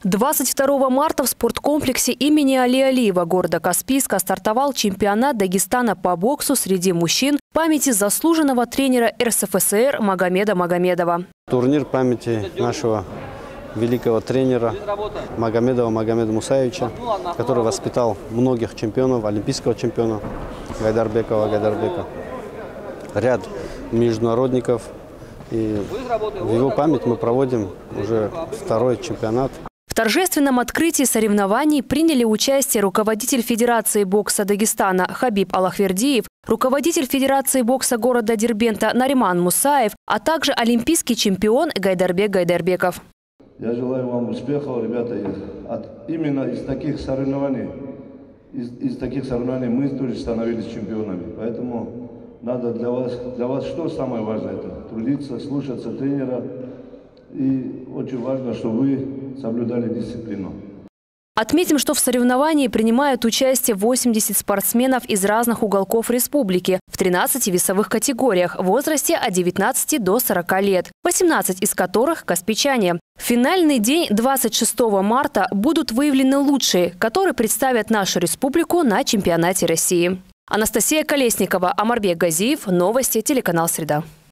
22 марта в спорткомплексе имени Али Алиева города Каспийска стартовал чемпионат Дагестана по боксу среди мужчин в памяти заслуженного тренера РСФСР Магомеда Магомедова. Турнир памяти нашего великого тренера Магомеда Мусаевича, который воспитал многих чемпионов, олимпийского чемпиона Гайдарбека, ряд международников. И в его память мы проводим уже второй чемпионат. В торжественном открытии соревнований приняли участие руководитель Федерации бокса Дагестана Хабиб Аллахвердиев, руководитель Федерации бокса города Дербента Нариман Мусаев, а также олимпийский чемпион Гайдарбек Гайдарбеков. Я желаю вам успехов, ребята. Именно из таких соревнований мы тоже становились чемпионами. Поэтому надо для вас что самое важное? Это трудиться, слушаться тренера. И очень важно, чтобы вы соблюдали дисциплину. Отметим, что в соревновании принимают участие 80 спортсменов из разных уголков республики в 13 весовых категориях в возрасте от 19 до 40 лет, 18 из которых – каспийчане. В финальный день 26 марта будут выявлены лучшие, которые представят нашу республику на чемпионате России. Анастасия Колесникова, Омарбек Газиев. Новости, телеканал «Среда».